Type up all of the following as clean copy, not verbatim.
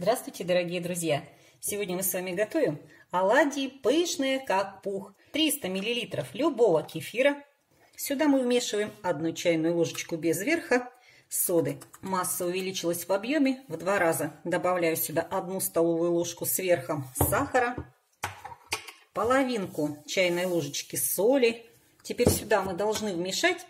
Здравствуйте, дорогие друзья! Сегодня мы с вами готовим оладьи пышные, как пух. 300 мл любого кефира. Сюда мы вмешиваем 1 чайную ложечку без верха соды. Масса увеличилась в объеме в 2 раза. Добавляю сюда 1 столовую ложку с верхом сахара, половинку чайной ложечки соли. Теперь сюда мы должны вмешать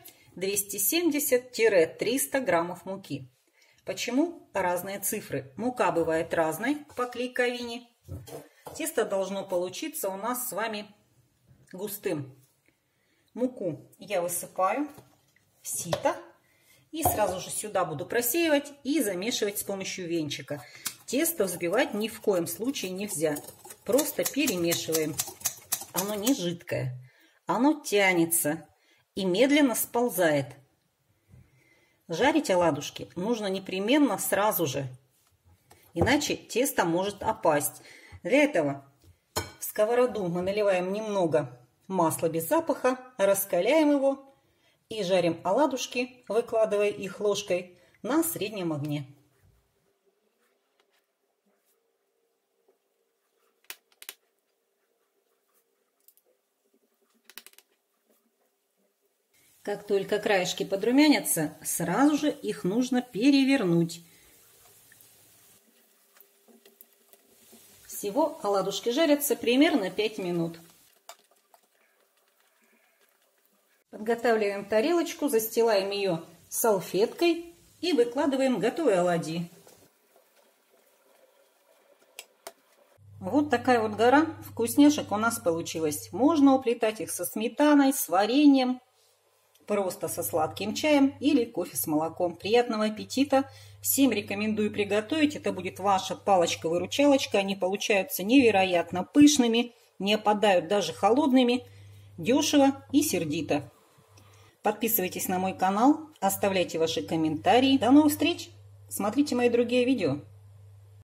270-300 граммов муки. Почему разные цифры? Мука бывает разной по клейковине. Тесто должно получиться у нас с вами густым. Муку я высыпаю в сито и сразу же сюда буду просеивать и замешивать с помощью венчика. Тесто взбивать ни в коем случае нельзя. Просто перемешиваем. Оно не жидкое, оно тянется и медленно сползает. Жарить оладушки нужно непременно сразу же, иначе тесто может опасть. Для этого в сковороду мы наливаем немного масла без запаха, раскаляем его и жарим оладушки, выкладывая их ложкой на среднем огне. Как только краешки подрумянятся, сразу же их нужно перевернуть. Всего оладушки жарятся примерно 5 минут. Подготавливаем тарелочку, застилаем ее салфеткой и выкладываем готовые оладьи. Вот такая вот гора вкусняшек у нас получилась. Можно уплетать их со сметаной, с вареньем, просто со сладким чаем или кофе с молоком. Приятного аппетита! Всем рекомендую приготовить. Это будет ваша палочка-выручалочка. Они получаются невероятно пышными, не опадают даже холодными, дешево и сердито. Подписывайтесь на мой канал, оставляйте ваши комментарии. До новых встреч! Смотрите мои другие видео.